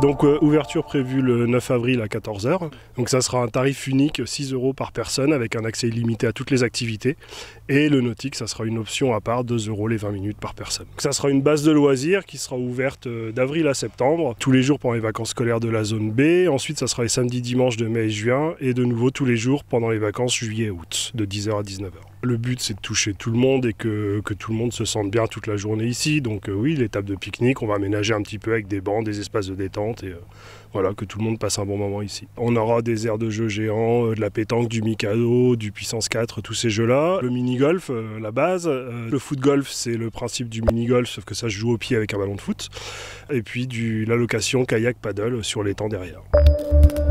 Donc ouverture prévue le 9 avril à 14 h. Donc ça sera un tarif unique, 6 € par personne avec un accès illimité à toutes les activités. Et le nautique, ça sera une option à part, 2 € les 20 minutes par personne. Donc ça sera une base de loisirs qui sera ouverte d'avril à septembre, tous les jours pendant les vacances scolaires de la zone B. Ensuite, ça sera les samedis, dimanches de mai et juin. Et de nouveau tous les jours pendant les vacances juillet et août, de 10 h à 19 h. Le but, c'est de toucher tout le monde et que tout le monde se sente bien toute la journée ici. Donc oui, les tables de pique-nique, on va aménager un petit peu avec des bancs, des espaces de détente et voilà, que tout le monde passe un bon moment ici. On aura des aires de jeux géants, de la pétanque, du Mikado, du Puissance 4, tous ces jeux-là. Le mini-golf, la base. Le foot-golf, c'est le principe du mini-golf, sauf que ça se joue au pied avec un ballon de foot. Et puis la location kayak-paddle sur l'étang derrière.